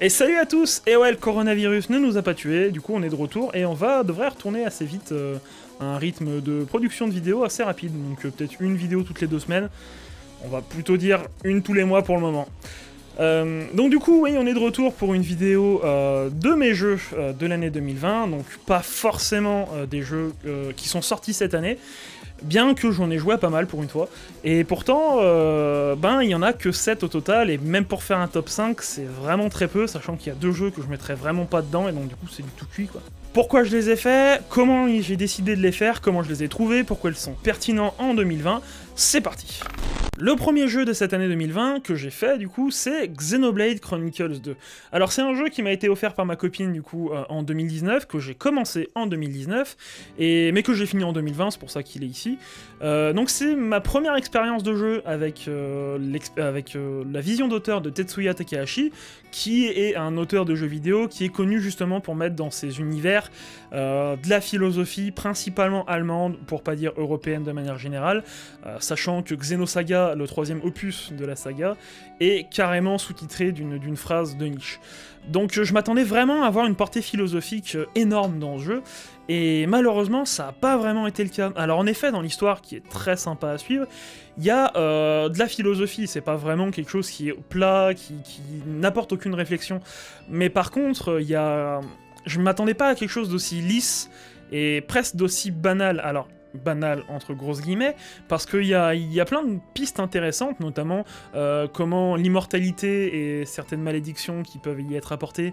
Et salut à tous. Et ouais, le coronavirus ne nous a pas tués, du coup on est de retour et on devrait retourner assez vite à un rythme de production de vidéos assez rapide, donc peut-être une vidéo toutes les 2 semaines, on va plutôt dire une tous les mois pour le moment. Donc du coup, oui, on est de retour pour une vidéo de mes jeux de l'année 2020, donc pas forcément des jeux qui sont sortis cette année, bien que j'en ai joué pas mal pour une fois, et pourtant, il y en a que 7 au total, et même pour faire un top 5, c'est vraiment très peu, sachant qu'il y a 2 jeux que je mettrais vraiment pas dedans, et donc du coup c'est du tout cuit quoi. Pourquoi je les ai faits, comment j'ai décidé de les faire, comment je les ai trouvés, pourquoi ils sont pertinents en 2020, c'est parti. Le premier jeu de cette année 2020 que j'ai fait, du coup, c'est Xenoblade Chronicles 2. Alors c'est un jeu qui m'a été offert par ma copine, du coup, en 2019, que j'ai commencé en 2019, mais que j'ai fini en 2020, c'est pour ça qu'il est ici. Donc c'est ma première expérience de jeu avec la vision d'auteur de Tetsuya Takahashi, qui est un auteur de jeux vidéo qui est connu justement pour mettre dans ses univers de la philosophie principalement allemande, pour pas dire européenne de manière générale, sachant que Xenosaga, le 3e opus de la saga, est carrément sous-titré d'une phrase de niche. Donc je m'attendais vraiment à avoir une portée philosophique énorme dans ce jeu, et malheureusement ça n'a pas vraiment été le cas. Alors en effet, dans l'histoire qui est très sympa à suivre, il y a de la philosophie, c'est pas vraiment quelque chose qui est plat, qui n'apporte aucune réflexion, mais par contre, je m'attendais pas à quelque chose d'aussi lisse, et presque d'aussi banal. Alors, banal entre grosses guillemets, parce qu'il y a plein de pistes intéressantes, notamment comment l'immortalité et certaines malédictions qui peuvent y être apportées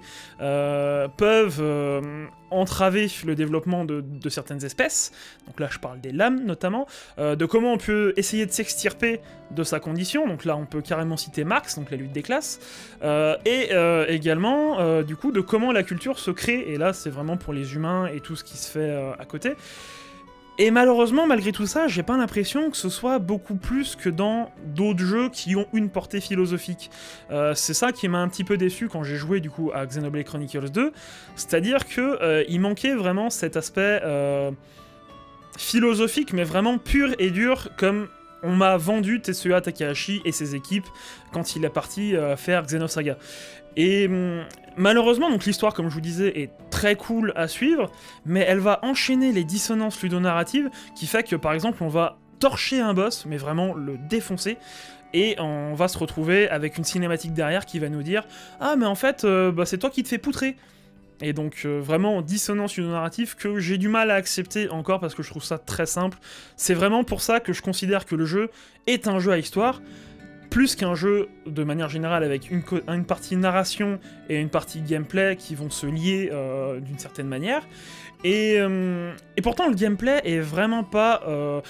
peuvent entraver le développement de certaines espèces, donc là je parle des lames notamment, de comment on peut essayer de s'extirper de sa condition, donc là on peut carrément citer Marx, donc la lutte des classes, et également du coup de comment la culture se crée, et là c'est vraiment pour les humains et tout ce qui se fait à côté. Et malheureusement, malgré tout ça, j'ai pas l'impression que ce soit beaucoup plus que dans d'autres jeux qui ont une portée philosophique. C'est ça qui m'a un petit peu déçu quand j'ai joué du coup à Xenoblade Chronicles 2, c'est-à-dire que il manquait vraiment cet aspect philosophique, mais vraiment pur et dur, comme on m'a vendu Tetsuya Takahashi et ses équipes quand il est parti faire Xenosaga. Et malheureusement, donc l'histoire, comme je vous disais, est très cool à suivre, mais elle va enchaîner les dissonances ludonarratives, qui fait que, par exemple, on va torcher un boss, mais vraiment le défoncer, et on va se retrouver avec une cinématique derrière qui va nous dire « Ah, mais en fait, c'est toi qui te fais poutrer !» Et donc, vraiment, dissonance ludonarrative que j'ai du mal à accepter encore, parce que je trouve ça très simple. C'est vraiment pour ça que je considère que le jeu est un jeu à histoire, plus qu'un jeu de manière générale avec une partie narration et une partie gameplay qui vont se lier d'une certaine manière. Et pourtant le gameplay est vraiment pas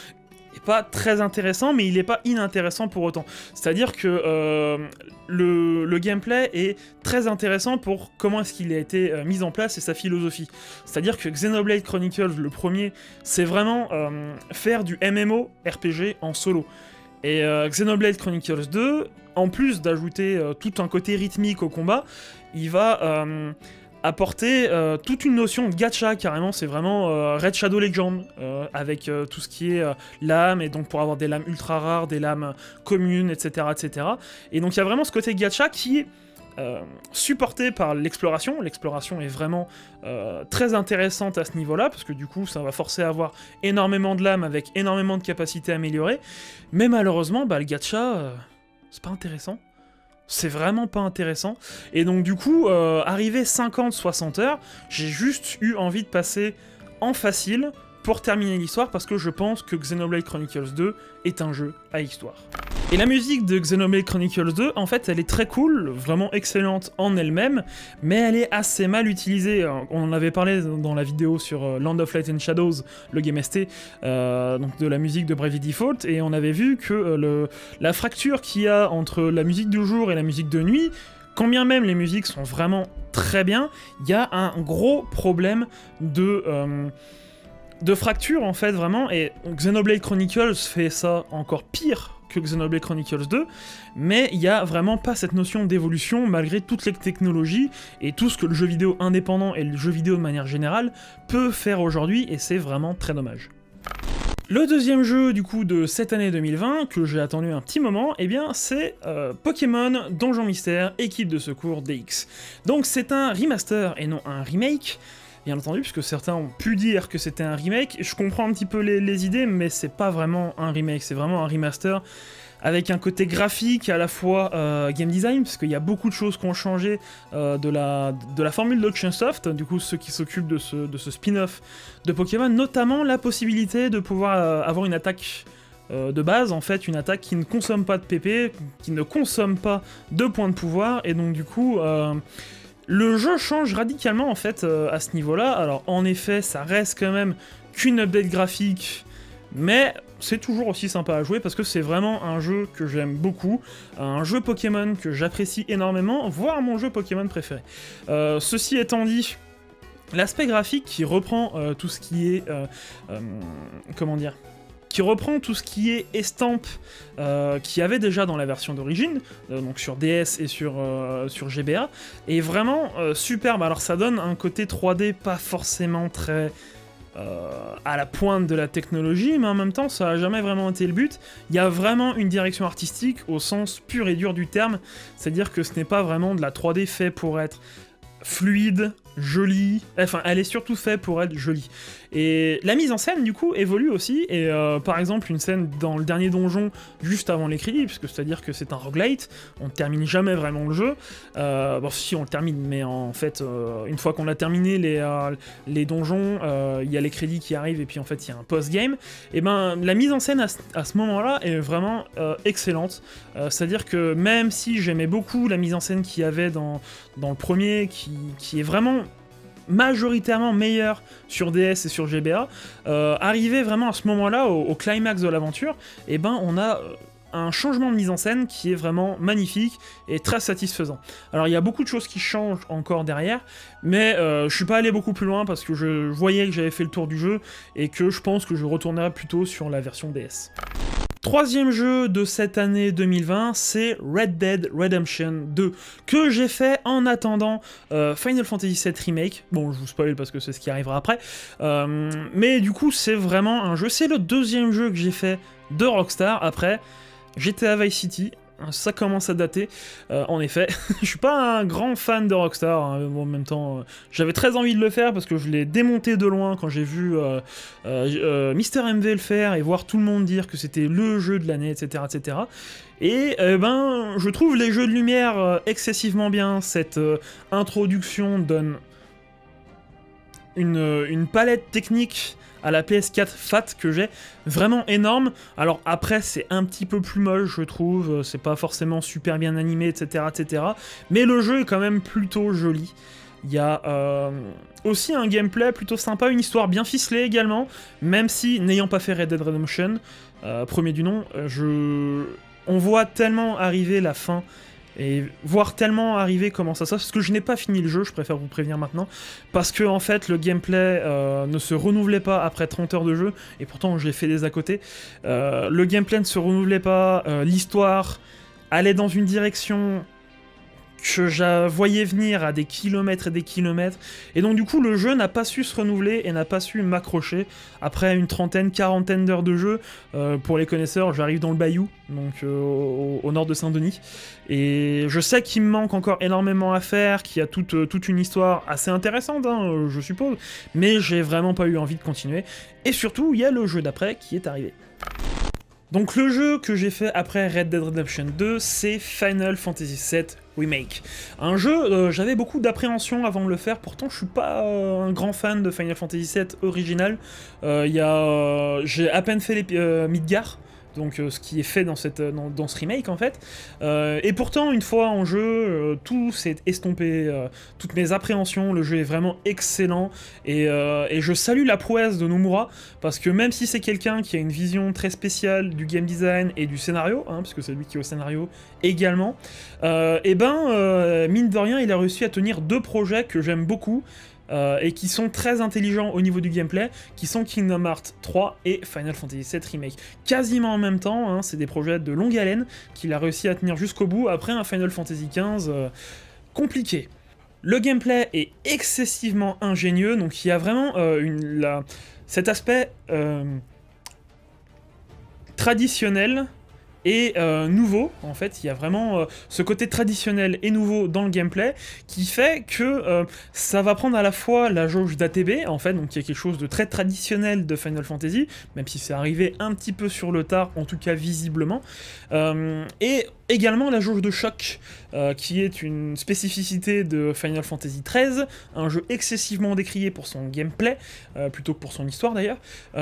très intéressant, mais il est pas inintéressant pour autant. C'est-à-dire que le gameplay est très intéressant pour comment est-ce qu'il a été mis en place et sa philosophie. C'est-à-dire que Xenoblade Chronicles, le premier, c'est vraiment faire du MMO RPG en solo. Et Xenoblade Chronicles 2, en plus d'ajouter tout un côté rythmique au combat, il va apporter toute une notion de gacha, carrément, c'est vraiment Red Shadow Legend, avec tout ce qui est lames, et donc pour avoir des lames ultra rares, des lames communes, etc., etc. Et donc il y a vraiment ce côté gacha qui est supporté par l'exploration. L'exploration est vraiment très intéressante à ce niveau-là, parce que du coup ça va forcer à avoir énormément de lames avec énormément de capacités améliorées, mais malheureusement le gacha c'est pas intéressant, c'est vraiment pas intéressant, et donc du coup arrivé 50-60 heures, j'ai juste eu envie de passer en facile pour terminer l'histoire, parce que je pense que Xenoblade Chronicles 2 est un jeu à histoire. Et la musique de Xenoblade Chronicles 2, en fait, elle est très cool, vraiment excellente en elle-même, mais elle est assez mal utilisée. On en avait parlé dans la vidéo sur Land of Light and Shadows, le Game ST, donc de la musique de Bravely Default, et on avait vu que la fracture qu'il y a entre la musique du jour et la musique de nuit, quand bien même les musiques sont vraiment très bien, il y a un gros problème de fracture en fait vraiment, et Xenoblade Chronicles fait ça encore pire que Xenoblade Chronicles 2, mais il n'y a vraiment pas cette notion d'évolution malgré toutes les technologies et tout ce que le jeu vidéo indépendant et le jeu vidéo de manière générale peut faire aujourd'hui, et c'est vraiment très dommage. Le deuxième jeu du coup de cette année 2020, que j'ai attendu un petit moment, eh bien c'est Pokémon Donjon Mystère, équipe de secours DX. Donc c'est un remaster et non un remake, bien entendu, puisque certains ont pu dire que c'était un remake. Je comprends un petit peu les idées, mais c'est pas vraiment un remake, c'est vraiment un remaster, avec un côté graphique, à la fois game design, parce qu'il y a beaucoup de choses qui ont changé de la formule d'Oceansoft, du coup ceux qui s'occupent de ce spin-off de Pokémon, notamment la possibilité de pouvoir avoir une attaque de base, en fait, une attaque qui ne consomme pas de PP, qui ne consomme pas de points de pouvoir, et donc du coup... le jeu change radicalement en fait à ce niveau-là. Alors en effet, ça reste quand même qu'une update graphique, mais c'est toujours aussi sympa à jouer parce que c'est vraiment un jeu que j'aime beaucoup, un jeu Pokémon que j'apprécie énormément, voire mon jeu Pokémon préféré. Ceci étant dit, l'aspect graphique qui reprend tout ce qui est... comment dire, qui reprend tout ce qui est estampe qu'il y avait déjà dans la version d'origine, donc sur DS et sur GBA, et vraiment superbe. Alors ça donne un côté 3D pas forcément très à la pointe de la technologie, mais en même temps ça n'a jamais vraiment été le but. Il y a vraiment une direction artistique au sens pur et dur du terme, c'est-à-dire que ce n'est pas vraiment de la 3D fait pour être fluide, jolie, enfin elle est surtout faite pour être jolie. Et la mise en scène du coup évolue aussi, et par exemple une scène dans le dernier donjon juste avant les crédits, puisque c'est-à-dire que c'est un roguelite, on ne termine jamais vraiment le jeu, bon si on le termine, mais en fait une fois qu'on a terminé les donjons, il y a les crédits qui arrivent et puis en fait il y a un post-game, et ben la mise en scène à ce moment-là est vraiment excellente, c'est-à-dire que même si j'aimais beaucoup la mise en scène qu'il y avait dans le premier, qui est vraiment majoritairement meilleur sur DS et sur GBA, arrivé vraiment à ce moment-là, au climax de l'aventure, et ben on a un changement de mise en scène qui est vraiment magnifique et très satisfaisant. Alors il y a beaucoup de choses qui changent encore derrière, mais je suis pas allé beaucoup plus loin parce que je voyais que j'avais fait le tour du jeu et que je pense que je retournerai plutôt sur la version DS. Troisième jeu de cette année 2020, c'est Red Dead Redemption 2, que j'ai fait en attendant Final Fantasy VII Remake. Bon, je vous spoil parce que c'est ce qui arrivera après. Mais du coup, c'est vraiment un jeu. C'est le deuxième jeu que j'ai fait de Rockstar après GTA Vice City. Ça commence à dater, en effet. Je suis pas un grand fan de Rockstar, hein. Bon, en même temps, j'avais très envie de le faire parce que je l'ai démonté de loin quand j'ai vu Mister MV le faire et voir tout le monde dire que c'était le jeu de l'année, etc., etc. Et ben, je trouve les jeux de lumière excessivement bien. Cette introduction donne une palette technique à la PS4 Fat que j'ai, vraiment énorme. Alors après, c'est un petit peu plus moche, je trouve, c'est pas forcément super bien animé, etc., etc. Mais le jeu est quand même plutôt joli. Il y a aussi un gameplay plutôt sympa, une histoire bien ficelée également, même si, n'ayant pas fait Red Dead Redemption, premier du nom, on voit tellement arriver la fin, et voir tellement arriver comment ça se passe, parce que je n'ai pas fini le jeu, je préfère vous prévenir maintenant, parce que en fait le gameplay ne se renouvelait pas après 30 heures de jeu, et pourtant j'ai fait des à côté. Le gameplay ne se renouvelait pas, l'histoire allait dans une direction que je voyais venir à des kilomètres et des kilomètres, et donc du coup le jeu n'a pas su se renouveler et n'a pas su m'accrocher. Après une trentaine, quarantaine d'heures de jeu, pour les connaisseurs, j'arrive dans le Bayou, donc au nord de Saint-Denis, et je sais qu'il me manque encore énormément à faire, qu'il y a toute une histoire assez intéressante, hein, je suppose, mais j'ai vraiment pas eu envie de continuer, et surtout il y a le jeu d'après qui est arrivé. Donc le jeu que j'ai fait après Red Dead Redemption 2, c'est Final Fantasy VII Remake. Un jeu, j'avais beaucoup d'appréhension avant de le faire, pourtant je suis pas un grand fan de Final Fantasy VII original. J'ai à peine fait Midgar, donc ce qui est fait dans ce remake en fait. Et pourtant, une fois en jeu, tout s'est estompé, toutes mes appréhensions, le jeu est vraiment excellent, et je salue la prouesse de Nomura, parce que même si c'est quelqu'un qui a une vision très spéciale du game design et du scénario, hein, parce que c'est lui qui est au scénario également, et ben, mine de rien, il a réussi à tenir deux projets que j'aime beaucoup, et qui sont très intelligents au niveau du gameplay, qui sont Kingdom Hearts 3 et Final Fantasy VII Remake. Quasiment en même temps, hein, c'est des projets de longue haleine qu'il a réussi à tenir jusqu'au bout, après un Final Fantasy XV compliqué. Le gameplay est excessivement ingénieux, donc il y a vraiment cet aspect traditionnel et nouveau. En fait, il y a vraiment ce côté traditionnel et nouveau dans le gameplay qui fait que ça va prendre à la fois la jauge d'ATB, en fait, donc il y a quelque chose de très traditionnel de Final Fantasy, même si c'est arrivé un petit peu sur le tard, en tout cas visiblement, et également la jauge de choc, qui est une spécificité de Final Fantasy XIII, un jeu excessivement décrié pour son gameplay, plutôt que pour son histoire d'ailleurs,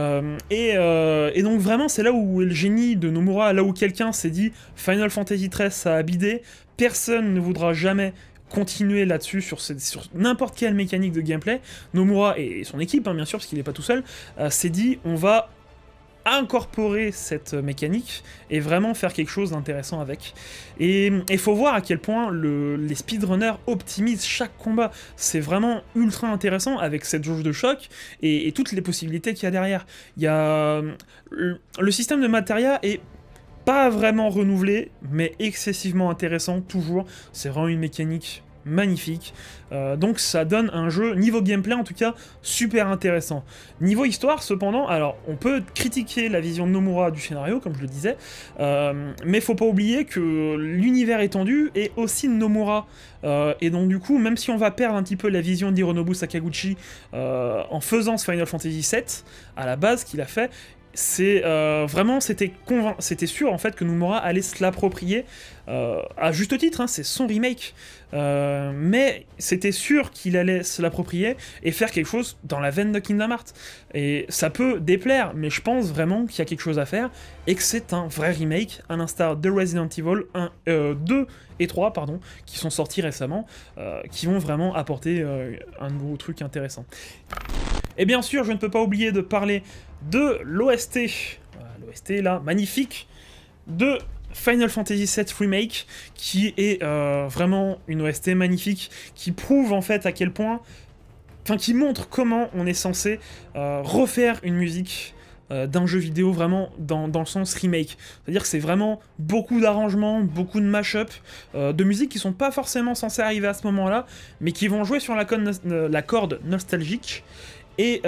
et donc vraiment c'est là où est le génie de Nomura, là où quelqu'un s'est dit Final Fantasy XIII ça a bidé, personne ne voudra jamais continuer là-dessus sur n'importe quelle mécanique de gameplay. Nomura et son équipe, hein, bien sûr, parce qu'il n'est pas tout seul, s'est dit on va incorporer cette mécanique et vraiment faire quelque chose d'intéressant avec. Et il faut voir à quel point les speedrunners optimisent chaque combat. C'est vraiment ultra intéressant avec cette jauge de choc et toutes les possibilités qu'il y a derrière. Il y a le système de materia est pas vraiment renouvelé, mais excessivement intéressant toujours. C'est vraiment une mécanique magnifique, donc ça donne un jeu, niveau gameplay en tout cas, super intéressant. Niveau histoire cependant, alors on peut critiquer la vision de Nomura du scénario, comme je le disais, mais faut pas oublier que l'univers étendu est aussi de Nomura, et donc du coup, même si on va perdre un petit peu la vision d'Hironobu Sakaguchi en faisant ce Final Fantasy VII, à la base qu'il a fait, c'est vraiment, c'était sûr en fait que Nomura allait se l'approprier, à juste titre, hein, c'est son remake, mais c'était sûr qu'il allait se l'approprier et faire quelque chose dans la veine de Kingdom Hearts. Et ça peut déplaire, mais je pense vraiment qu'il y a quelque chose à faire et que c'est un vrai remake, à l'instar de Resident Evil 2 et 3, pardon, qui sont sortis récemment, qui vont vraiment apporter un nouveau truc intéressant. Et bien sûr, je ne peux pas oublier de parler de l'OST, l'OST là, magnifique, de Final Fantasy VII Remake, qui est vraiment une OST magnifique, qui prouve en fait à quel point, enfin qui montre comment on est censé refaire une musique d'un jeu vidéo vraiment dans le sens remake. C'est-à-dire que c'est vraiment beaucoup d'arrangements, beaucoup de mash-up, de musique qui sont pas forcément censées arriver à ce moment-là, mais qui vont jouer sur la corde nostalgique. Et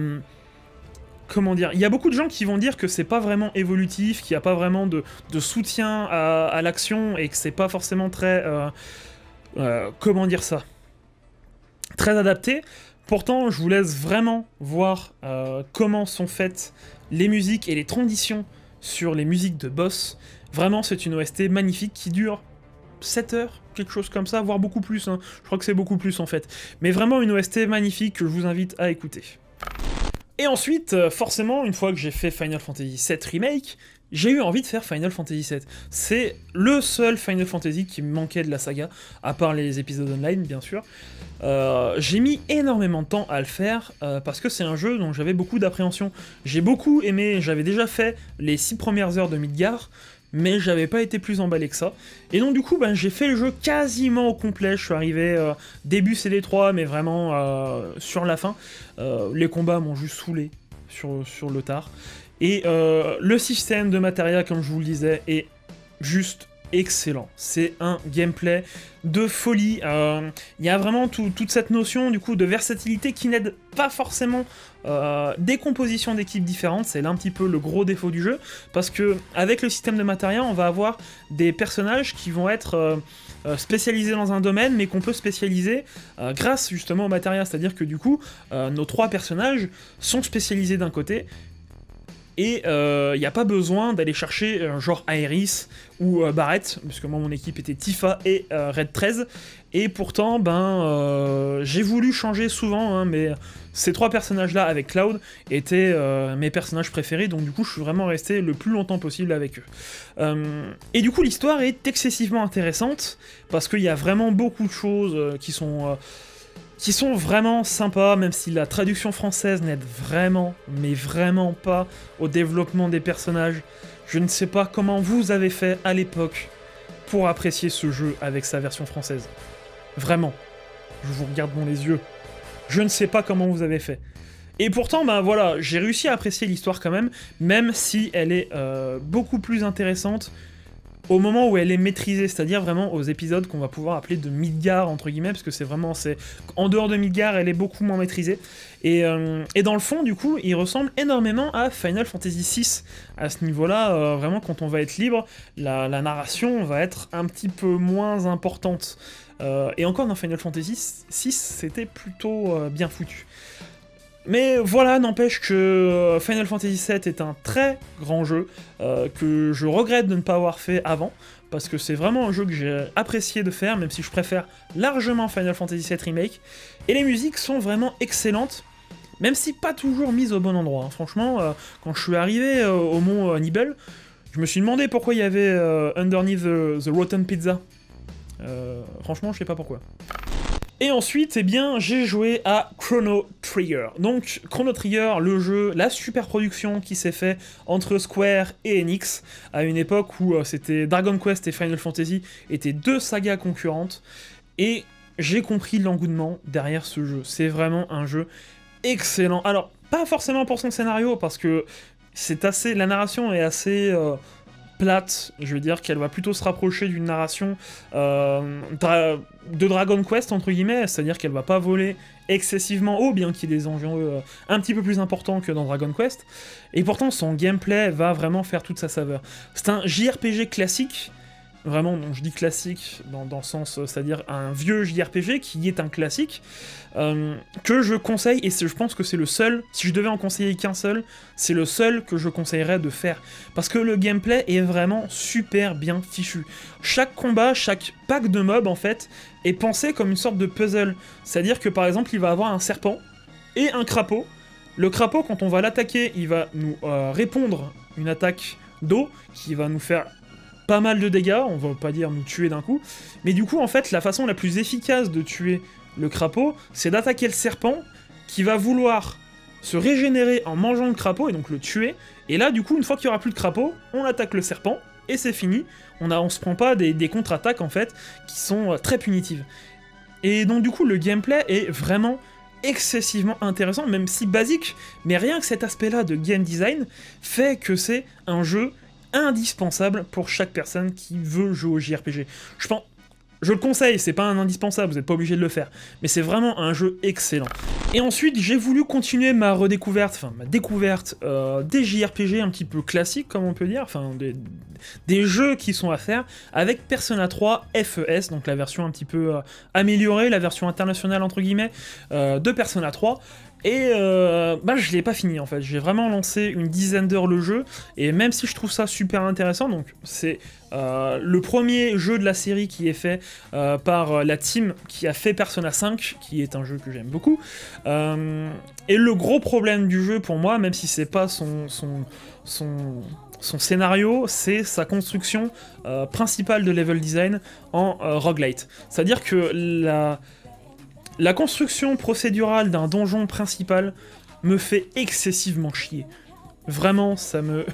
comment dire, il y a beaucoup de gens qui vont dire que c'est pas vraiment évolutif, qu'il n'y a pas vraiment de soutien à l'action et que c'est pas forcément très comment dire ça, très adapté. Pourtant, je vous laisse vraiment voir comment sont faites les musiques et les transitions sur les musiques de boss. Vraiment, c'est une OST magnifique qui dure 7 heures, quelque chose comme ça, voire beaucoup plus, hein. Je crois que c'est beaucoup plus en fait. Mais vraiment une OST magnifique que je vous invite à écouter. Et ensuite, forcément, une fois que j'ai fait Final Fantasy VII Remake, j'ai eu envie de faire Final Fantasy VII. C'est le seul Final Fantasy qui me manquait de la saga, à part les épisodes online, bien sûr. J'ai mis énormément de temps à le faire, parce que c'est un jeu dont j'avais beaucoup d'appréhension. J'ai beaucoup aimé, j'avais déjà fait les 6 premières heures de Midgar, mais j'avais pas été plus emballé que ça. Et donc du coup, ben, j'ai fait le jeu quasiment au complet, je suis arrivé début CD3, mais vraiment sur la fin. Les combats m'ont juste saoulé sur le tard. Et le système de materia, comme je vous le disais, est juste excellent. C'est un gameplay de folie. Il y a vraiment toute cette notion du coup de versatilité qui n'aide pas forcément des compositions d'équipes différentes. C'est là un petit peu le gros défaut du jeu, parce que avec le système de materia, on va avoir des personnages qui vont être spécialisés dans un domaine, mais qu'on peut spécialiser grâce justement au materia. C'est-à-dire que du coup, nos 3 personnages sont spécialisés d'un côté, et il n'y a pas besoin d'aller chercher genre Aeris ou Barrett, puisque moi mon équipe était Tifa et Red 13, et pourtant j'ai voulu changer souvent, hein, mais ces 3 personnages là avec Cloud étaient mes personnages préférés, donc du coup je suis vraiment resté le plus longtemps possible avec eux. Et du coup l'histoire est excessivement intéressante, parce qu'il y a vraiment beaucoup de choses qui sont vraiment sympas, même si la traduction française n'aide vraiment, mais vraiment pas au développement des personnages. Je ne sais pas comment vous avez fait à l'époque pour apprécier ce jeu avec sa version française. Vraiment. Je vous regarde dans les yeux. Je ne sais pas comment vous avez fait. Et pourtant, ben voilà, j'ai réussi à apprécier l'histoire quand même si elle est beaucoup plus intéressante au moment où elle est maîtrisée, c'est-à-dire vraiment aux épisodes qu'on va pouvoir appeler de Midgar, entre guillemets, parce que c'est vraiment, en dehors de Midgar, elle est beaucoup moins maîtrisée. Et dans le fond, du coup, il ressemble énormément à Final Fantasy VI. À ce niveau-là, vraiment, quand on va être libre, la narration va être un petit peu moins importante. Et encore, dans Final Fantasy VI, c'était plutôt bien foutu. Mais voilà, n'empêche que Final Fantasy VII est un très grand jeu, que je regrette de ne pas avoir fait avant, parce que c'est vraiment un jeu que j'ai apprécié de faire, même si je préfère largement Final Fantasy VII Remake, et les musiques sont vraiment excellentes, même si pas toujours mises au bon endroit. Hein. Franchement, quand je suis arrivé au mont Nibel, je me suis demandé pourquoi il y avait Underneath the Rotten Pizza. Franchement, je sais pas pourquoi. Et ensuite, eh bien, j'ai joué à Chrono Trigger. Donc, Chrono Trigger, le jeu, la super production qui s'est fait entre Square et Enix, à une époque où c'était Dragon Quest et Final Fantasy étaient deux sagas concurrentes, et j'ai compris l'engouement derrière ce jeu. C'est vraiment un jeu excellent. Alors, pas forcément pour son scénario, parce que la narration est assez plate, je veux dire qu'elle va plutôt se rapprocher d'une narration de Dragon Quest, entre guillemets, c'est-à-dire qu'elle va pas voler excessivement haut, bien qu'il y ait des enjeux un petit peu plus importants que dans Dragon Quest, et pourtant son gameplay va vraiment faire toute sa saveur. C'est un JRPG classique, vraiment, donc je dis classique dans le sens, c'est-à-dire un vieux JRPG qui est un classique, que je conseille, et je pense que c'est le seul, si je devais en conseiller qu'un seul, c'est le seul que je conseillerais de faire. Parce que le gameplay est vraiment super bien fichu. Chaque combat, chaque pack de mobs, en fait, est pensé comme une sorte de puzzle. C'est-à-dire que, par exemple, il va avoir un serpent et un crapaud. Le crapaud, quand on va l'attaquer, il va nous répondre une attaque d'eau qui va nous faire pas mal de dégâts, on va pas dire nous tuer d'un coup, mais du coup, en fait, la façon la plus efficace de tuer le crapaud, c'est d'attaquer le serpent, qui va vouloir se régénérer en mangeant le crapaud, et donc le tuer, et là, du coup, une fois qu'il y aura plus de crapaud, on attaque le serpent, et c'est fini, on se prend pas des contre-attaques, en fait, qui sont très punitives. Et donc, du coup, le gameplay est vraiment excessivement intéressant, même si basique, mais rien que cet aspect-là de game design fait que c'est un jeu indispensable pour chaque personne qui veut jouer au JRPG. Je le conseille, c'est pas un indispensable, vous n'êtes pas obligé de le faire, mais c'est vraiment un jeu excellent. Et ensuite, j'ai voulu continuer ma découverte des JRPG un petit peu classiques, comme on peut dire, enfin des jeux qui sont à faire, avec Persona 3 FES, donc la version un petit peu améliorée, la version internationale entre guillemets, de Persona 3, et je l'ai pas fini en fait, j'ai vraiment lancé une dizaine d'heures le jeu, et même si je trouve ça super intéressant, donc c'est le premier jeu de la série qui est fait par la team qui a fait Persona 5, qui est un jeu que j'aime beaucoup, et le gros problème du jeu pour moi, même si c'est pas son scénario, c'est sa construction principale de level design en roguelite. C'est-à-dire que la construction procédurale d'un donjon principal me fait excessivement chier. Vraiment, ça me...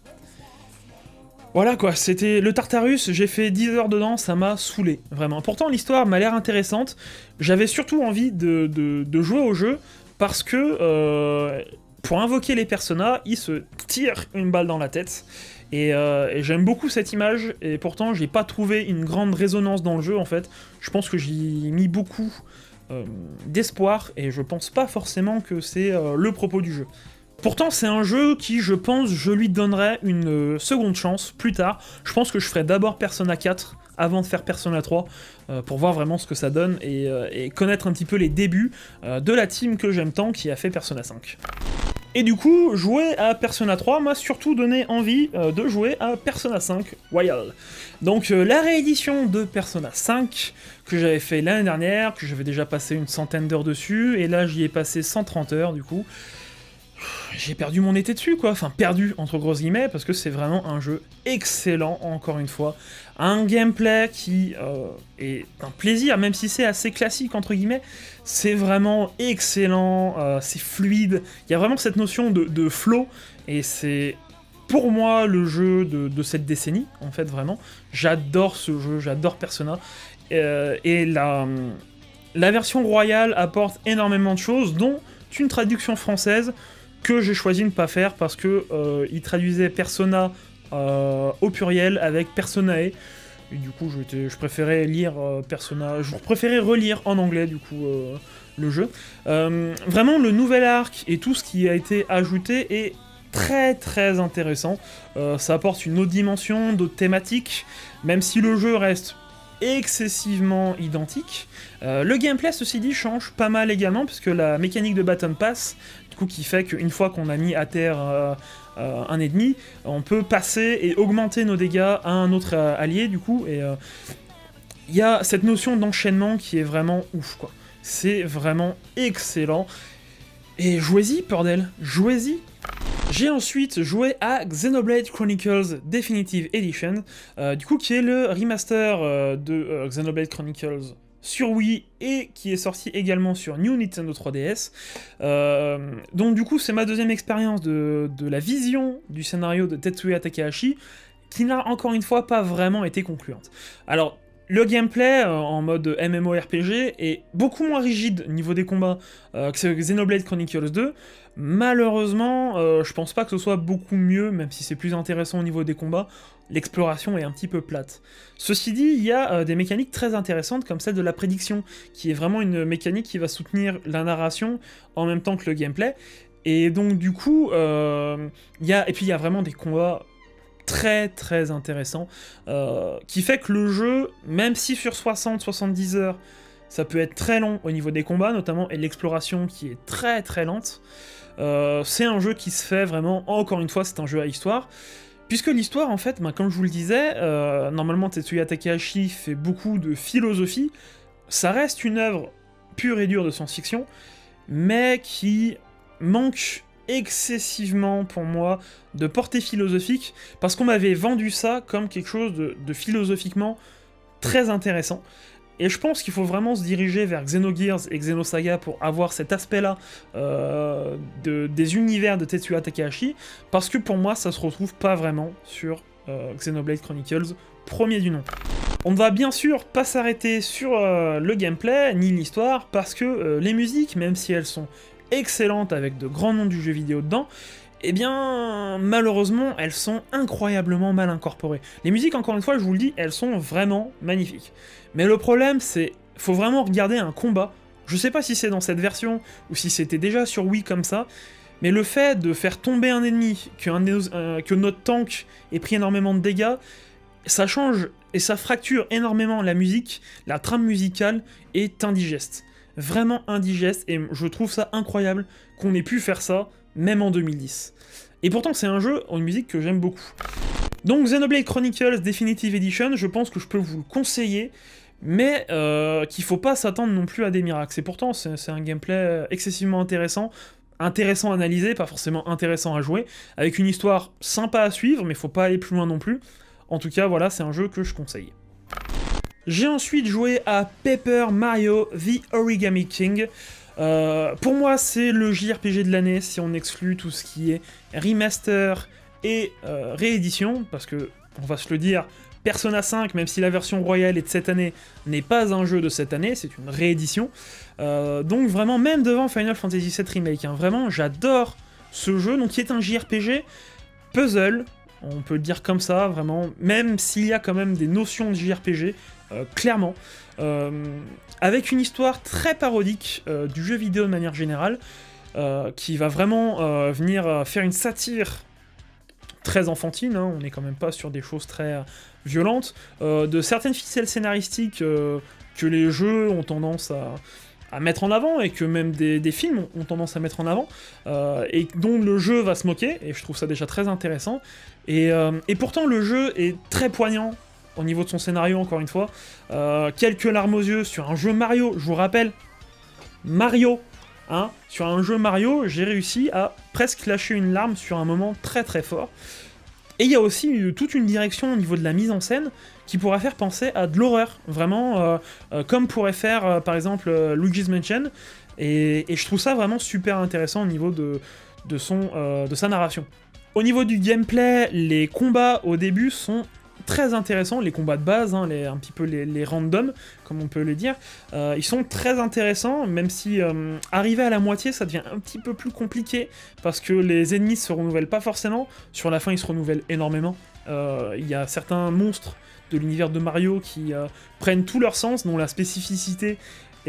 Voilà quoi, c'était le Tartarus, j'ai fait 10 heures dedans, ça m'a saoulé, vraiment. Pourtant l'histoire m'a l'air intéressante, j'avais surtout envie de jouer au jeu, parce que pour invoquer les personnages, ils se tirent une balle dans la tête, et j'aime beaucoup cette image, et pourtant j'ai pas trouvé une grande résonance dans le jeu en fait, je pense que j'y ai mis beaucoup d'espoir, et je pense pas forcément que c'est le propos du jeu. Pourtant, c'est un jeu qui, je pense, je lui donnerai une seconde chance plus tard. Je pense que je ferai d'abord Persona 4 avant de faire Persona 3 pour voir vraiment ce que ça donne et connaître un petit peu les débuts de la team que j'aime tant qui a fait Persona 5. Et du coup, jouer à Persona 3 m'a surtout donné envie de jouer à Persona 5 Royal. Donc la réédition de Persona 5 que j'avais fait l'année dernière, que j'avais déjà passé une centaine d'heures dessus, et là j'y ai passé 130 heures du coup. J'ai perdu mon été dessus quoi, enfin perdu entre grosses guillemets, parce que c'est vraiment un jeu excellent encore une fois. Un gameplay qui est un plaisir, même si c'est assez classique entre guillemets, c'est vraiment excellent, c'est fluide, il y a vraiment cette notion de flow, et c'est pour moi le jeu de cette décennie, en fait vraiment. J'adore ce jeu, j'adore Persona, et la version royale apporte énormément de choses, dont une traduction française, que j'ai choisi de ne pas faire parce que il traduisait Persona au pluriel avec Personae. Et du coup, je préférais lire Persona... Je préférais relire en anglais, du coup, le jeu. Vraiment, le nouvel arc et tout ce qui a été ajouté est très très intéressant. Ça apporte une autre dimension, d'autres thématiques, même si le jeu reste excessivement identique. Le gameplay, ceci dit, change pas mal également, puisque la mécanique de Baton Pass, du coup, qui fait qu'une fois qu'on a mis à terre un ennemi, on peut passer et augmenter nos dégâts à un autre allié, du coup, et il y a cette notion d'enchaînement qui est vraiment ouf, quoi. C'est vraiment excellent. Et jouez-y, bordel, jouez-y. J'ai ensuite joué à Xenoblade Chronicles Definitive Edition, du coup qui est le remaster de Xenoblade Chronicles sur Wii et qui est sorti également sur New Nintendo 3DS. Donc du coup c'est ma deuxième expérience de la vision du scénario de Tetsuya Takahashi, qui n'a encore une fois pas vraiment été concluante. Alors, le gameplay en mode MMORPG est beaucoup moins rigide au niveau des combats que Xenoblade Chronicles 2. Malheureusement, je pense pas que ce soit beaucoup mieux, même si c'est plus intéressant au niveau des combats. L'exploration est un petit peu plate. Ceci dit, il y a des mécaniques très intéressantes comme celle de la prédiction, qui est vraiment une mécanique qui va soutenir la narration en même temps que le gameplay. Et donc du coup, il y a vraiment des combats très très intéressant, qui fait que le jeu, même si sur 60-70 heures, ça peut être très long au niveau des combats, notamment, et l'exploration qui est très très lente, c'est un jeu qui se fait vraiment, encore une fois, c'est un jeu à histoire, puisque l'histoire, en fait, comme je vous le disais, normalement Tetsuya Takahashi fait beaucoup de philosophie, ça reste une œuvre pure et dure de science-fiction, mais qui manque excessivement, pour moi, de portée philosophique, parce qu'on m'avait vendu ça comme quelque chose de philosophiquement très intéressant. Et je pense qu'il faut vraiment se diriger vers Xenogears et Xenosaga pour avoir cet aspect-là des univers de Tetsuya Takahashi, parce que pour moi, ça se retrouve pas vraiment sur Xenoblade Chronicles, premier du nom. On ne va bien sûr pas s'arrêter sur le gameplay, ni l'histoire, parce que les musiques, même si elles sont excellentes avec de grands noms du jeu vidéo dedans, eh bien, malheureusement, elles sont incroyablement mal incorporées. Les musiques, encore une fois, je vous le dis, elles sont vraiment magnifiques. Mais le problème, c'est faut vraiment regarder un combat. Je sais pas si c'est dans cette version, ou si c'était déjà sur Wii comme ça, mais le fait de faire tomber un ennemi, que notre tank ait pris énormément de dégâts, ça change et ça fracture énormément la musique, la trame musicale est indigeste. Vraiment indigeste, et je trouve ça incroyable qu'on ait pu faire ça, même en 2010. Et pourtant c'est un jeu en musique que j'aime beaucoup. Donc Xenoblade Chronicles Definitive Edition, je pense que je peux vous le conseiller, mais qu'il faut pas s'attendre non plus à des miracles. Et pourtant c'est un gameplay excessivement intéressant à analyser, pas forcément intéressant à jouer, avec une histoire sympa à suivre, mais faut pas aller plus loin non plus. En tout cas, voilà, c'est un jeu que je conseille. J'ai ensuite joué à Paper Mario The Origami King. Pour moi, c'est le JRPG de l'année, si on exclut tout ce qui est remaster et réédition, parce que, on va se le dire, Persona 5, même si la version royale est de cette année, n'est pas un jeu de cette année, c'est une réédition. Donc vraiment, même devant Final Fantasy VII Remake, hein, vraiment, j'adore ce jeu, donc qui est un JRPG puzzle, on peut le dire comme ça, vraiment, même s'il y a quand même des notions de JRPG, clairement, avec une histoire très parodique du jeu vidéo de manière générale, qui va vraiment venir faire une satire très enfantine, hein, on n'est quand même pas sur des choses très violentes, de certaines ficelles scénaristiques que les jeux ont tendance à mettre en avant, et que même des films ont tendance à mettre en avant, et dont le jeu va se moquer, et je trouve ça déjà très intéressant, et pourtant le jeu est très poignant au niveau de son scénario, encore une fois, quelques larmes aux yeux sur un jeu Mario, je vous rappelle, Mario, hein, sur un jeu Mario, j'ai réussi à presque lâcher une larme sur un moment très très fort. Et il y a aussi toute une direction au niveau de la mise en scène qui pourrait faire penser à de l'horreur, vraiment, comme pourrait faire par exemple Luigi's Mansion, et je trouve ça vraiment super intéressant au niveau de sa narration. Au niveau du gameplay, les combats au début sont très intéressants, les combats de base, hein, un petit peu les randoms, comme on peut le dire, ils sont très intéressants, même si arrivé à la moitié, ça devient un petit peu plus compliqué, parce que les ennemis se renouvellent pas forcément, sur la fin ils se renouvellent énormément, Il y a certains monstres de l'univers de Mario qui prennent tout leur sens, dont la spécificité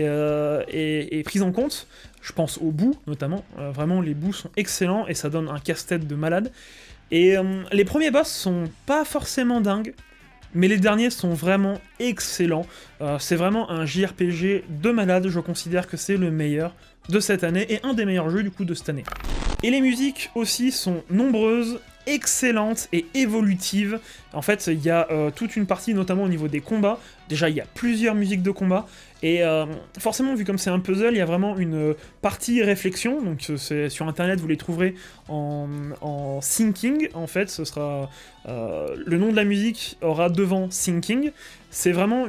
est prise en compte. Je pense aux bouts, notamment. Vraiment, les bouts sont excellents, et ça donne un casse-tête de malade. Et les premiers boss sont pas forcément dingues, mais les derniers sont vraiment excellents. C'est vraiment un JRPG de malade, je considère que c'est le meilleur de cette année, et un des meilleurs jeux du coup de cette année. Et les musiques aussi sont nombreuses, excellentes et évolutives. En fait, il y a toute une partie, notamment au niveau des combats. Déjà, il y a plusieurs musiques de combat, et forcément, vu comme c'est un puzzle, il y a vraiment une partie réflexion. Donc sur internet, vous les trouverez en syncing. En fait, ce sera le nom de la musique aura devant syncing. C'est vraiment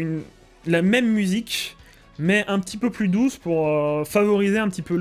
la même musique, mais un petit peu plus douce pour favoriser un petit peu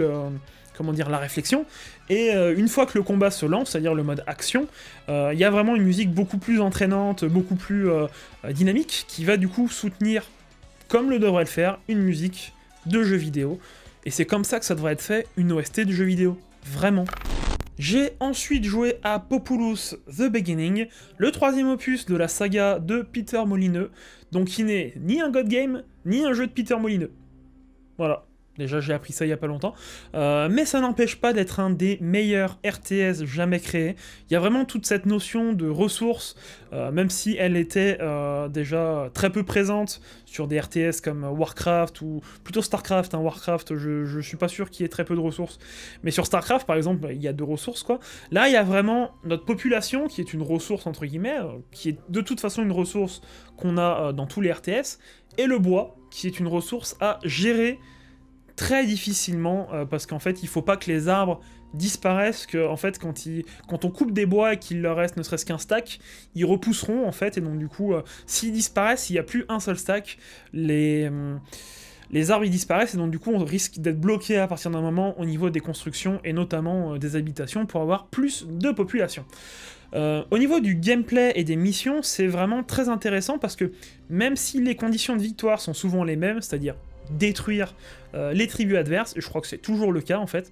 la réflexion. Et une fois que le combat se lance, c'est-à-dire le mode action, il y a vraiment une musique beaucoup plus entraînante, beaucoup plus dynamique, qui va du coup soutenir, comme le devrait le faire, une musique de jeu vidéo. Et c'est comme ça que ça devrait être fait, une OST de jeu vidéo. Vraiment. J'ai ensuite joué à Populous The Beginning, le 3e opus de la saga de Peter Molineux, donc qui n'est ni un God Game, ni un jeu de Peter Molineux. Voilà. Déjà, j'ai appris ça il y a pas longtemps. Mais ça n'empêche pas d'être un des meilleurs RTS jamais créés. Il y a vraiment toute cette notion de ressources, même si elle était déjà très peu présente sur des RTS comme Warcraft, ou plutôt Starcraft. Warcraft, je suis pas sûr qu'il y ait très peu de ressources. Mais sur Starcraft, par exemple, il y a de ressources, quoi. Là, il y a vraiment notre population, qui est une ressource, entre guillemets, qui est de toute façon une ressource qu'on a dans tous les RTS, et le bois, qui est une ressource à gérer très difficilement, parce qu'en fait, il faut pas que les arbres disparaissent, que en fait, quand on coupe des bois et qu'il leur reste ne serait-ce qu'un stack, ils repousseront, en fait, et donc du coup, s'ils disparaissent, s'il n'y a plus un seul stack, les arbres ils disparaissent, et donc du coup, on risque d'être bloqué à partir d'un moment au niveau des constructions, et notamment des habitations, pour avoir plus de population. Au niveau du gameplay et des missions, c'est vraiment très intéressant, parce que même si les conditions de victoire sont souvent les mêmes, c'est-à-dire détruire les tribus adverses, et je crois que c'est toujours le cas en fait,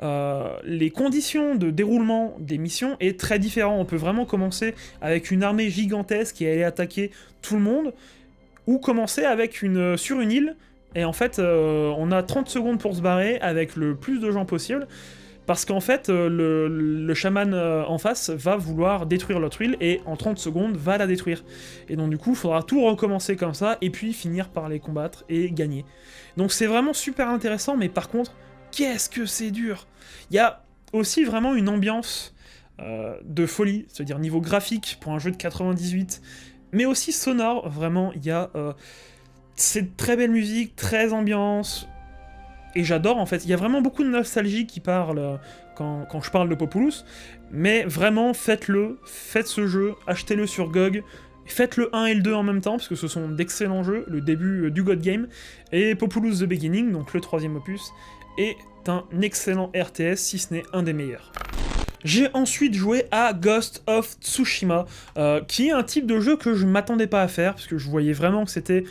les conditions de déroulement des missions est très différent. On peut vraiment commencer avec une armée gigantesque et aller attaquer tout le monde, ou commencer avec sur une île, et en fait on a 30 secondes pour se barrer avec le plus de gens possible, parce qu'en fait, le chaman en face va vouloir détruire l'autre île, et en 30 secondes va la détruire. Et donc du coup, il faudra tout recommencer comme ça, et puis finir par les combattre et gagner. Donc c'est vraiment super intéressant, mais par contre, qu'est-ce que c'est dur! Il y a aussi vraiment une ambiance de folie, c'est-à-dire niveau graphique pour un jeu de 98, mais aussi sonore, vraiment, il y a cette très belle musique, très ambiance. Et j'adore en fait, il y a vraiment beaucoup de nostalgie qui parle quand je parle de Populous, mais vraiment faites-le, faites ce jeu, achetez-le sur GOG, faites le 1 et le 2 en même temps, parce que ce sont d'excellents jeux, le début du God Game, et Populous The Beginning, donc le 3e opus, est un excellent RTS, si ce n'est un des meilleurs. J'ai ensuite joué à Ghost of Tsushima, qui est un type de jeu que je m'attendais pas à faire, parce que je voyais vraiment que c'était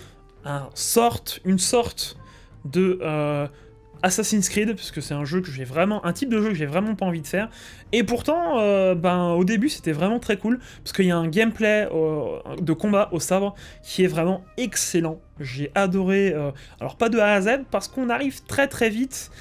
une sorte de Assassin's Creed, parce que c'est un type de jeu que j'ai vraiment pas envie de faire, et pourtant, au début c'était vraiment très cool, parce qu'il y a un gameplay de combat au sabre qui est vraiment excellent. J'ai adoré, alors pas de A à Z, parce qu'on arrive très très vite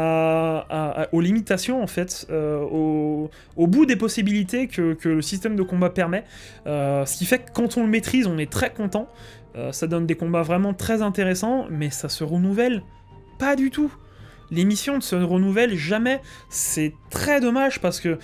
aux limitations en fait, au bout des possibilités que le système de combat permet, ce qui fait que quand on le maîtrise, on est très content, ça donne des combats vraiment très intéressants, mais ça se renouvelle pas du tout. Les missions ne se renouvellent jamais, c'est très dommage parce que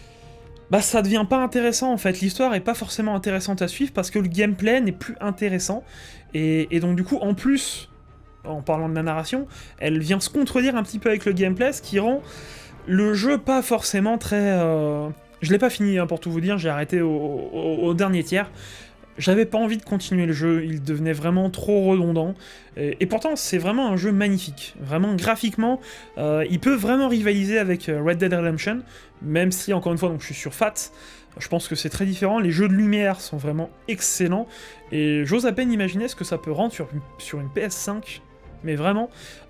ça devient pas intéressant en fait, l'histoire est pas forcément intéressante à suivre parce que le gameplay n'est plus intéressant, et donc du coup en plus, en parlant de la narration, elle vient se contredire un petit peu avec le gameplay, ce qui rend le jeu pas forcément très... Je l'ai pas fini pour tout vous dire, j'ai arrêté au dernier tiers. J'avais pas envie de continuer le jeu, il devenait vraiment trop redondant, et pourtant c'est vraiment un jeu magnifique, vraiment graphiquement, il peut vraiment rivaliser avec Red Dead Redemption, même si encore une fois donc, je suis sur FAT, je pense que c'est très différent, les jeux de lumière sont vraiment excellents, et j'ose à peine imaginer ce que ça peut rendre sur une PS5, mais vraiment,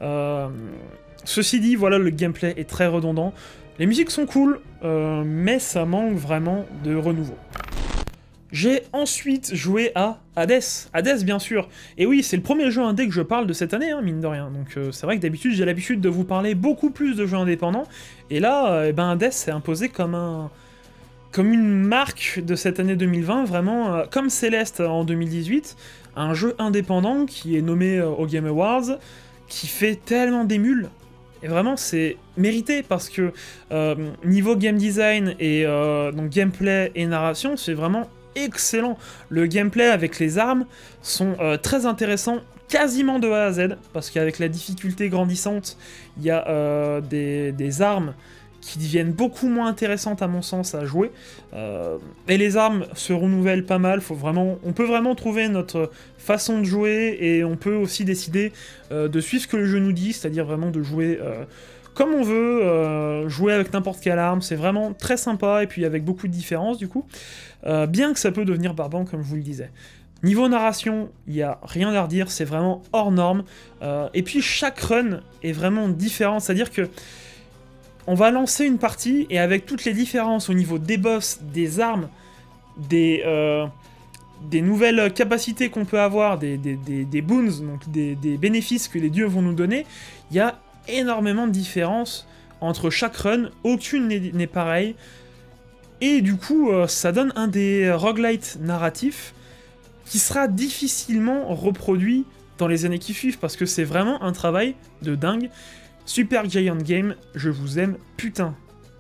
ceci dit, voilà, le gameplay est très redondant, les musiques sont cool, mais ça manque vraiment de renouveau. J'ai ensuite joué à Hades. Hades, bien sûr. Et oui, c'est le premier jeu indé que je parle de cette année, hein, mine de rien. Donc c'est vrai que d'habitude, j'ai l'habitude de vous parler beaucoup plus de jeux indépendants. Et là, eh ben, Hades s'est imposé comme une marque de cette année 2020, vraiment comme Céleste en 2018. Un jeu indépendant qui est nommé aux Game Awards, qui fait tellement d'émules. Et vraiment, c'est mérité parce que niveau game design et donc gameplay et narration, c'est vraiment excellent. Le gameplay avec les armes sont très intéressants, quasiment de A à Z, parce qu'avec la difficulté grandissante, il y a des armes qui deviennent beaucoup moins intéressantes à mon sens à jouer. Et les armes se renouvellent pas mal, on peut vraiment trouver notre façon de jouer, et on peut aussi décider de suivre ce que le jeu nous dit, c'est-à-dire vraiment de jouer comme on veut, jouer avec n'importe quelle arme, c'est vraiment très sympa, et puis avec beaucoup de différences du coup, bien que ça peut devenir barbant comme je vous le disais. Niveau narration, il n'y a rien à redire, c'est vraiment hors norme, et puis chaque run est vraiment différent, c'est-à-dire que on va lancer une partie, et avec toutes les différences au niveau des boss, des armes, des nouvelles capacités qu'on peut avoir, des boons, donc des bénéfices que les dieux vont nous donner, il y a énormément de différences entre chaque run, aucune n'est pareille, et du coup, ça donne un des roguelites narratifs qui sera difficilement reproduit dans les années qui suivent, parce que c'est vraiment un travail de dingue. Super Giant Game, je vous aime, putain.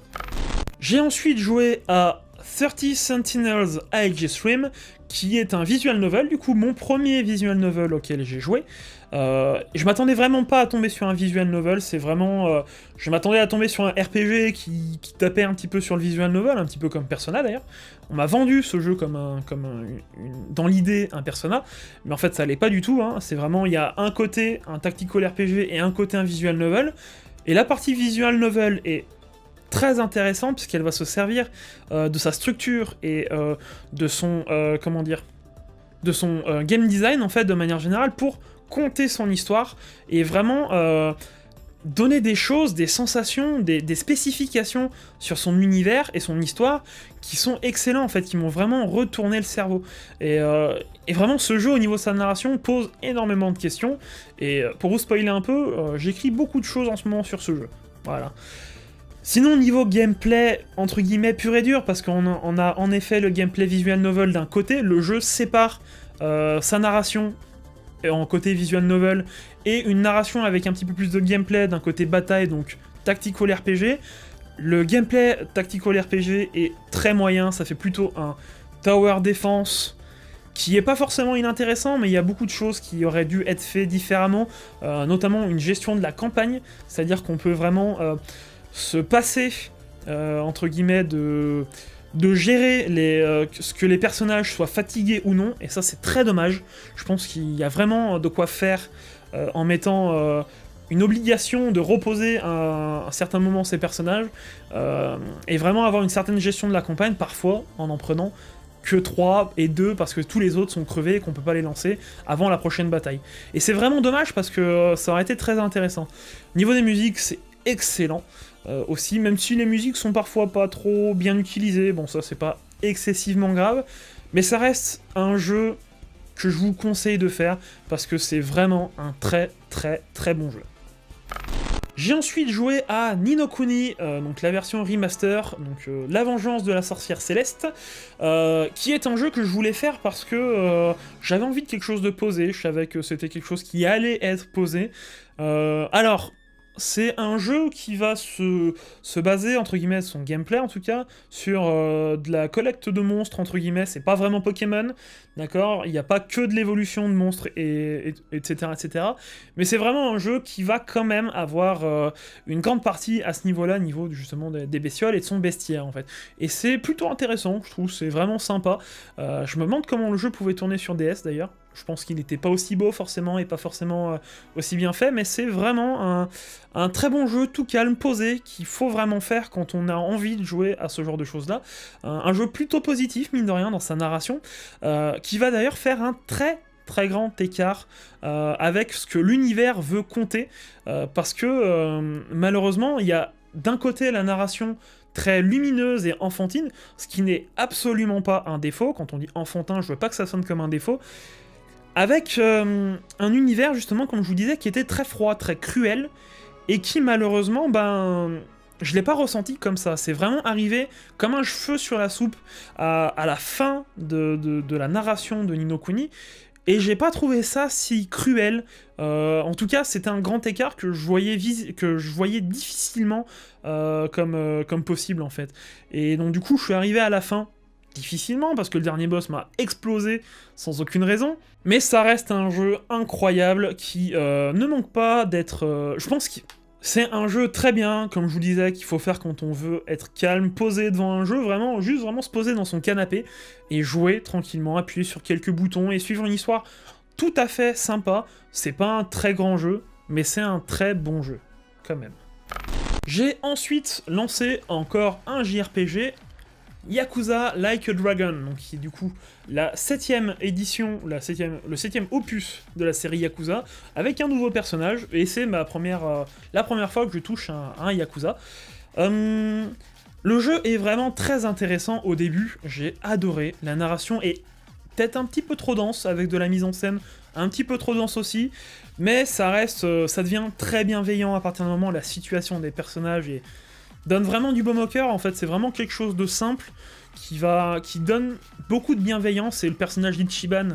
J'ai ensuite joué à 30 Sentinels Aegis Rim, qui est un visual novel, du coup mon premier visual novel auquel j'ai joué. Je m'attendais vraiment pas à tomber sur un visual novel, c'est vraiment... je m'attendais à tomber sur un RPG qui tapait un petit peu sur le visual novel, un petit peu comme Persona d'ailleurs. On m'a vendu ce jeu dans l'idée un Persona, mais en fait ça l'est pas du tout, hein. C'est vraiment, il y a un côté un tactical RPG et un côté un visual novel, et la partie visual novel est très intéressante puisqu'elle va se servir de sa structure et de son, comment dire, de son game design en fait de manière générale pour conter son histoire et vraiment donner des choses, des sensations, des spécifications sur son univers et son histoire qui sont excellents en fait, qui m'ont vraiment retourné le cerveau. Et vraiment ce jeu au niveau de sa narration pose énormément de questions, et pour vous spoiler un peu, j'écris beaucoup de choses en ce moment sur ce jeu. Voilà. Sinon, niveau gameplay, entre guillemets, pur et dur, parce qu'on a en effet le gameplay visual novel d'un côté, le jeu sépare sa narration en côté visual novel, et une narration avec un petit peu plus de gameplay d'un côté bataille, donc tactical RPG. Le gameplay tactical RPG est très moyen, ça fait plutôt un tower defense qui est pas forcément inintéressant, mais il y a beaucoup de choses qui auraient dû être faites différemment, notamment une gestion de la campagne, c'est-à-dire qu'on peut vraiment se passer, entre guillemets, de gérer ce que les personnages soient fatigués ou non, et ça c'est très dommage. Je pense qu'il y a vraiment de quoi faire en mettant une obligation de reposer à un certain moment ces personnages, et vraiment avoir une certaine gestion de la campagne, parfois en prenant que 3 et 2 parce que tous les autres sont crevés et qu'on peut pas les lancer avant la prochaine bataille. Et c'est vraiment dommage parce que ça aurait été très intéressant. Niveau des musiques, c'est excellent. Aussi, même si les musiques sont parfois pas trop bien utilisées, bon ça c'est pas excessivement grave, mais ça reste un jeu que je vous conseille de faire, parce que c'est vraiment un très très très bon jeu. J'ai ensuite joué à Ni no Kuni, donc la version remaster, donc La Vengeance de la Sorcière Céleste, qui est un jeu que je voulais faire parce que j'avais envie de quelque chose de posé, je savais que c'était quelque chose qui allait être posé. Alors, c'est un jeu qui va se baser, entre guillemets, son gameplay en tout cas, sur de la collecte de monstres, entre guillemets. C'est pas vraiment Pokémon, d'accord? Il n'y a pas que de l'évolution de monstres, etc., etc. Mais c'est vraiment un jeu qui va quand même avoir une grande partie à ce niveau-là, niveau justement des bestioles et de son bestiaire, en fait. Et c'est plutôt intéressant, je trouve, c'est vraiment sympa. Je me demande comment le jeu pouvait tourner sur DS, d'ailleurs. Je pense qu'il n'était pas aussi beau forcément, et pas forcément aussi bien fait, mais c'est vraiment un très bon jeu, tout calme, posé, qu'il faut vraiment faire quand on a envie de jouer à ce genre de choses-là. Un jeu plutôt positif, mine de rien, dans sa narration, qui va d'ailleurs faire un très très grand écart avec ce que l'univers veut conter, parce que malheureusement, il y a d'un côté la narration très lumineuse et enfantine, ce qui n'est absolument pas un défaut. Quand on dit enfantin, je veux pas que ça sonne comme un défaut. Avec un univers, justement, comme je vous disais, qui était très froid, très cruel, et qui, malheureusement, ben... je l'ai pas ressenti comme ça. C'est vraiment arrivé comme un cheveu sur la soupe à la fin de la narration de Ni no Kuni, et j'ai pas trouvé ça si cruel. En tout cas, c'était un grand écart que je voyais difficilement comme possible, en fait. Et donc, du coup, je suis arrivé à la fin difficilement, parce que le dernier boss m'a explosé sans aucune raison, mais ça reste un jeu incroyable qui ne manque pas d'être... je pense que c'est un jeu très bien, comme je vous disais, qu'il faut faire quand on veut être calme, posé devant un jeu, vraiment, juste vraiment se poser dans son canapé, et jouer tranquillement, appuyer sur quelques boutons, et suivre une histoire tout à fait sympa. C'est pas un très grand jeu, mais c'est un très bon jeu, quand même. J'ai ensuite lancé encore un JRPG, Yakuza Like a Dragon, donc qui est du coup la 7ème édition, le 7ème opus de la série Yakuza, avec un nouveau personnage, et c'est la première fois que je touche un Yakuza. Le jeu est vraiment très intéressant au début, j'ai adoré, la narration est peut-être un petit peu trop dense, avec de la mise en scène un petit peu trop dense aussi, mais ça reste, ça devient très bienveillant à partir du moment où la situation des personnages donne vraiment du baume au cœur. En fait, c'est vraiment quelque chose de simple qui donne beaucoup de bienveillance, et le personnage d'Ichiban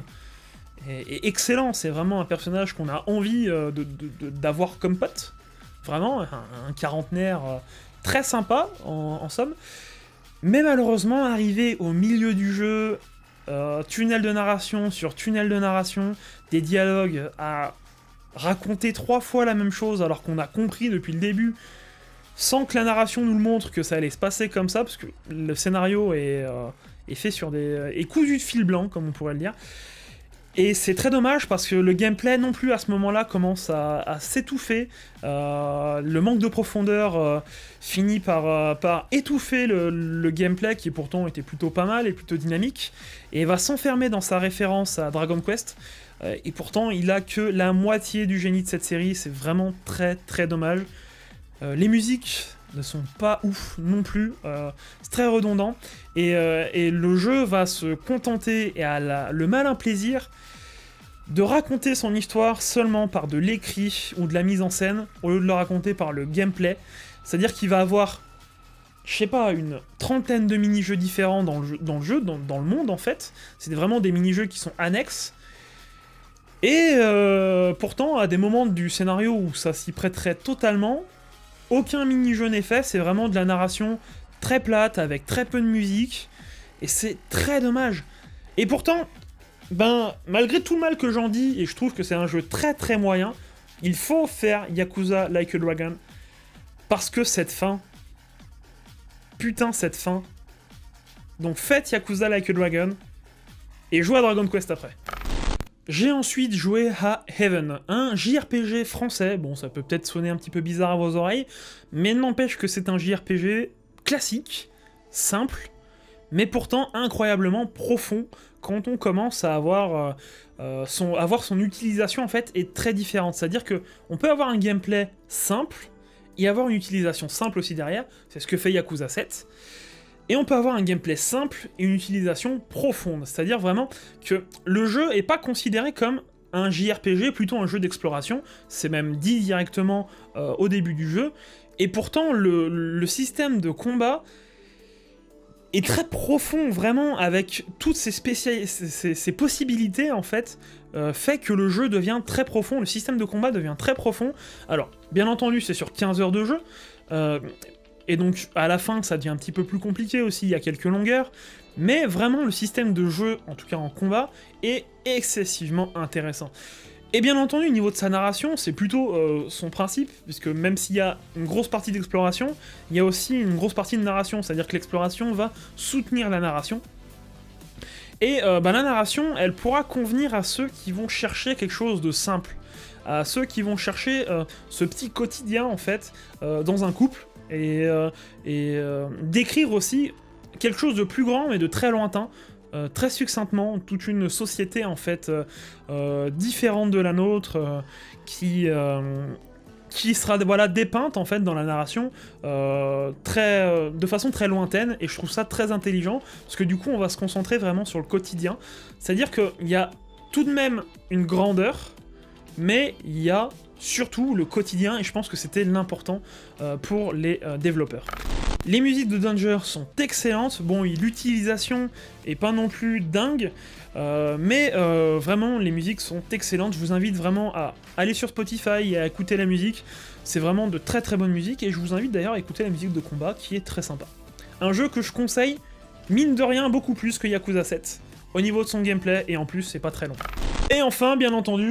est excellent, c'est vraiment un personnage qu'on a envie d'avoir comme pote, vraiment, un quarantenaire très sympa, en somme. Mais malheureusement, arrivé au milieu du jeu, tunnel de narration sur tunnel de narration, des dialogues à raconter 3 fois la même chose alors qu'on a compris depuis le début, sans que la narration nous le montre que ça allait se passer comme ça, parce que le scénario est fait sur est cousu de fil blanc, comme on pourrait le dire. Et c'est très dommage, parce que le gameplay non plus à ce moment-là commence à s'étouffer. Le manque de profondeur finit par étouffer le gameplay, qui pourtant était plutôt pas mal et plutôt dynamique, et va s'enfermer dans sa référence à Dragon Quest. Et pourtant, il a que la moitié du génie de cette série, c'est vraiment très très dommage. Les musiques ne sont pas ouf non plus, c'est très redondant, et le jeu va se contenter et a le malin plaisir de raconter son histoire seulement par de l'écrit ou de la mise en scène, au lieu de le raconter par le gameplay. C'est-à-dire qu'il va avoir, je sais pas, une trentaine de mini-jeux différents dans le monde en fait. C'est vraiment des mini-jeux qui sont annexes. Et pourtant, à des moments du scénario où ça s'y prêterait totalement, aucun mini-jeu n'est fait, c'est vraiment de la narration très plate, avec très peu de musique, et c'est très dommage. Et pourtant, ben, malgré tout le mal que j'en dis, et je trouve que c'est un jeu très très moyen, il faut faire Yakuza Like a Dragon, parce que cette fin, putain cette fin, donc faites Yakuza Like a Dragon, et jouez à Dragon Quest après. J'ai ensuite joué à Heaven, un JRPG français. Bon, ça peut peut-être sonner un petit peu bizarre à vos oreilles, mais n'empêche que c'est un JRPG classique, simple, mais pourtant incroyablement profond quand on commence à avoir son utilisation en fait est très différente. C'est-à-dire que on peut avoir un gameplay simple et avoir une utilisation simple aussi derrière. C'est ce que fait Yakuza 7. Et on peut avoir un gameplay simple et une utilisation profonde, c'est-à-dire vraiment que le jeu n'est pas considéré comme un JRPG, plutôt un jeu d'exploration, c'est même dit directement au début du jeu, et pourtant le système de combat est très profond, vraiment, avec toutes ces possibilités, en fait, fait que le jeu devient très profond, le système de combat devient très profond. Alors, bien entendu, c'est sur 15 heures de jeu, et donc, à la fin, ça devient un petit peu plus compliqué aussi, il y a quelques longueurs, mais vraiment, le système de jeu, en tout cas en combat, est excessivement intéressant. Et bien entendu, au niveau de sa narration, c'est plutôt son principe, puisque même s'il y a une grosse partie d'exploration, il y a aussi une grosse partie de narration, c'est-à-dire que l'exploration va soutenir la narration. Et la narration, elle pourra convenir à ceux qui vont chercher quelque chose de simple, à ceux qui vont chercher ce petit quotidien, en fait, dans un couple, et décrire aussi quelque chose de plus grand mais de très lointain, très succinctement, toute une société en fait différente de la nôtre, qui qui sera voilà, dépeinte en fait dans la narration de façon très lointaine, et je trouve ça très intelligent, parce que du coup on va se concentrer vraiment sur le quotidien, c'est-à-dire qu'il y a tout de même une grandeur, mais il y a surtout le quotidien, et je pense que c'était l'important pour les développeurs. Les musiques de Danger sont excellentes, bon, l'utilisation est pas non plus dingue, mais vraiment les musiques sont excellentes. Je vous invite vraiment à aller sur Spotify et à écouter la musique, c'est vraiment de très très bonne musique, et je vous invite d'ailleurs à écouter la musique de combat qui est très sympa. Un jeu que je conseille, mine de rien, beaucoup plus que Yakuza 7, au niveau de son gameplay, et en plus c'est pas très long. Et enfin, bien entendu,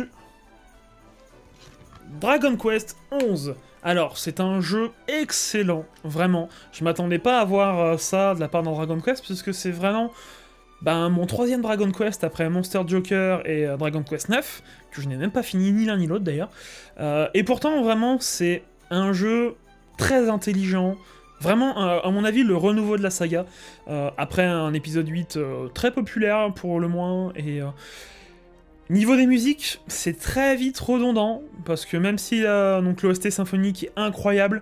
Dragon Quest 11. Alors, c'est un jeu excellent, vraiment. Je m'attendais pas à voir ça de la part d'un Dragon Quest, puisque c'est vraiment mon 3e Dragon Quest après Monster Joker et Dragon Quest 9, que je n'ai même pas fini ni l'un ni l'autre d'ailleurs. Et pourtant, vraiment, c'est un jeu très intelligent, vraiment, à mon avis, le renouveau de la saga, après un épisode 8 très populaire pour le moins, et... Niveau des musiques, c'est très vite redondant, parce que même si donc l'OST symphonique est incroyable,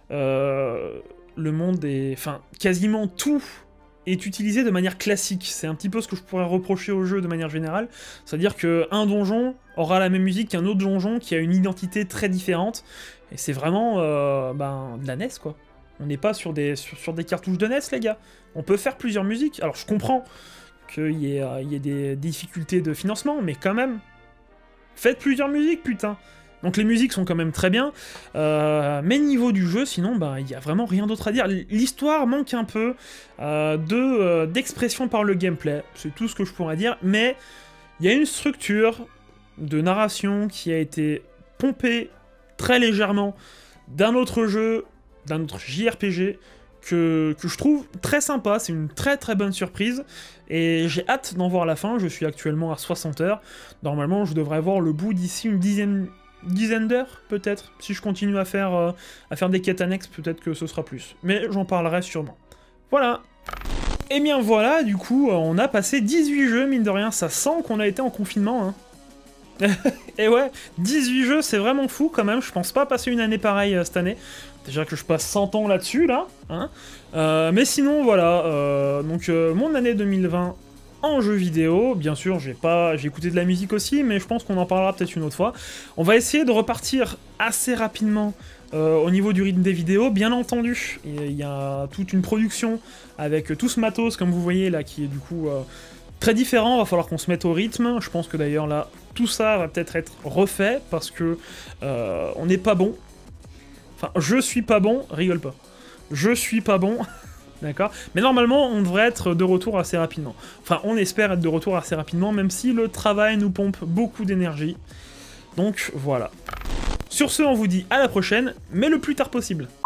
le monde est... Enfin, quasiment tout est utilisé de manière classique. C'est un petit peu ce que je pourrais reprocher au jeu de manière générale, c'est-à-dire qu'un donjon aura la même musique qu'un autre donjon qui a une identité très différente, et c'est vraiment de la NES, quoi. On n'est pas sur des cartouches de NES, les gars. On peut faire plusieurs musiques, alors je comprends qu'il y ait des difficultés de financement, mais quand même, faites plusieurs musiques, putain. Donc les musiques sont quand même très bien, mais niveau du jeu, sinon, il n'y a vraiment rien d'autre à dire. L'histoire manque un peu d'expression par le gameplay, c'est tout ce que je pourrais dire, mais il y a une structure de narration qui a été pompée très légèrement d'un autre jeu, d'un autre JRPG, que je trouve très sympa, c'est une très très bonne surprise, et j'ai hâte d'en voir la fin. Je suis actuellement à 60 heures, normalement je devrais voir le bout d'ici une dizaine d'heures, peut-être, si je continue à faire des quêtes annexes, peut-être que ce sera plus, mais j'en parlerai sûrement. Voilà. Et bien voilà, du coup, on a passé 18 jeux, mine de rien, ça sent qu'on a été en confinement, hein. Et ouais, 18 jeux, c'est vraiment fou quand même, je pense pas passer une année pareille cette année. Déjà que je passe 100 ans là-dessus, là, hein. Mais sinon, voilà, donc mon année 2020 en jeu vidéo, bien sûr, j'ai écouté de la musique aussi, mais je pense qu'on en parlera peut-être une autre fois. On va essayer de repartir assez rapidement au niveau du rythme des vidéos, bien entendu. Il y a toute une production avec tout ce matos, comme vous voyez, là, qui est du coup... très différent, va falloir qu'on se mette au rythme. Je pense que d'ailleurs là, tout ça va peut-être être refait parce que on n'est pas bon. Enfin, je suis pas bon, rigole pas. Je suis pas bon, d'accord. Mais normalement, on devrait être de retour assez rapidement. Enfin, on espère être de retour assez rapidement, même si le travail nous pompe beaucoup d'énergie. Donc voilà. Sur ce, on vous dit à la prochaine, mais le plus tard possible.